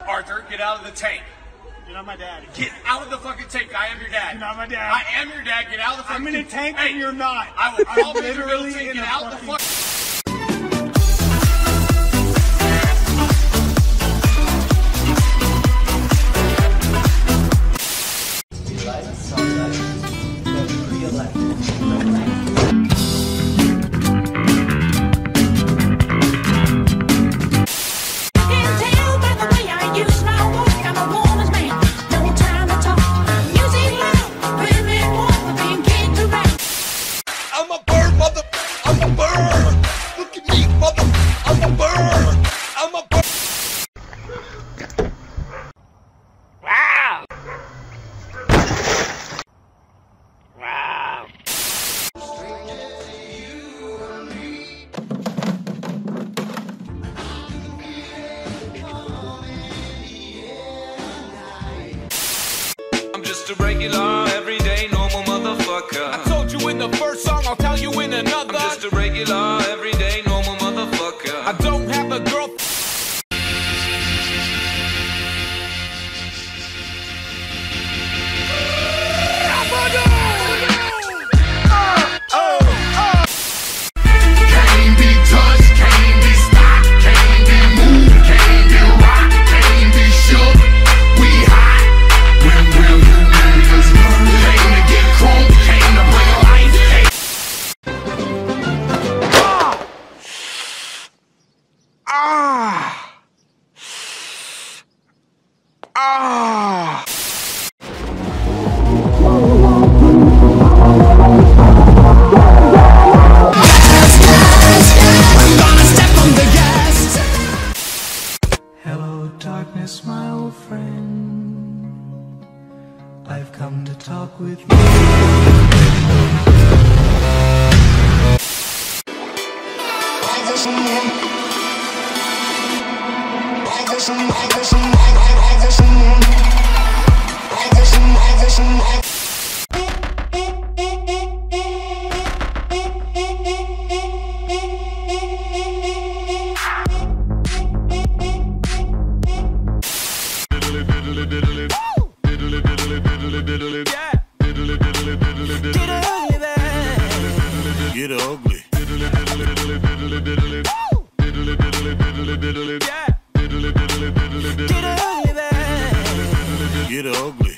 Arthur, get out of the tank. You're not my dad. Get out of the fucking tank. I am your dad. You're not my dad. I am your dad. Get out of the fucking I'm in a tank and you're not. I will call I'm Major literally Middleton. in Get a out the fucking... fucking... Just a regular, everyday, normal motherfucker. I told you in the first song, I'll tell you in another. I'm just a regular, everyday, normal motherfucker. I don't have a girl. Can't be touched, can't be stopped, can't be moved, can't be rocked, can't be shook. We hot. When will you niggas learn? Came to get crunk, came to bring life. Hello, darkness, my old friend. I've come to talk with you. Get ugly. Get ugly.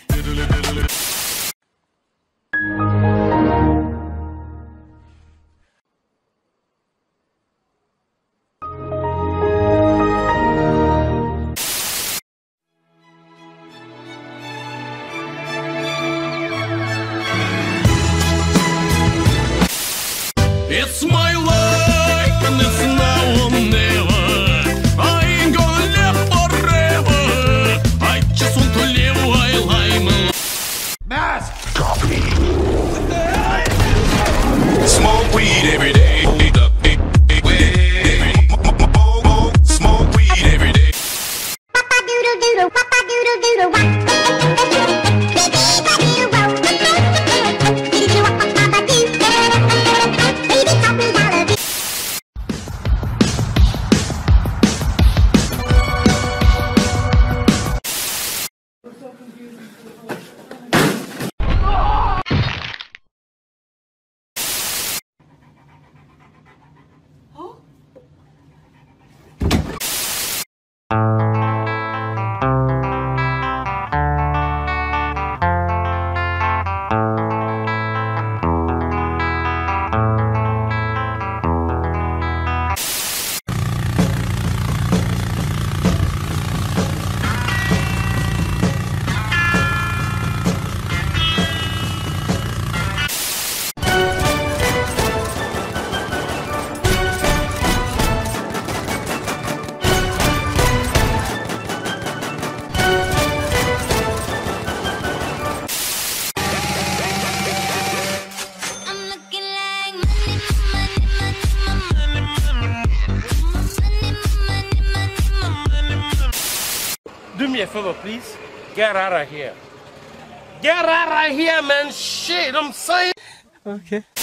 It's my life and it's now or never. I ain't gonna live forever. I just want to live while I'm alive. Mask! Copy. Smoke weed every day. Smoke weed every day. Do me a favor, please. Get out of here. Get out of here, man. Shit, I'm saying. Okay.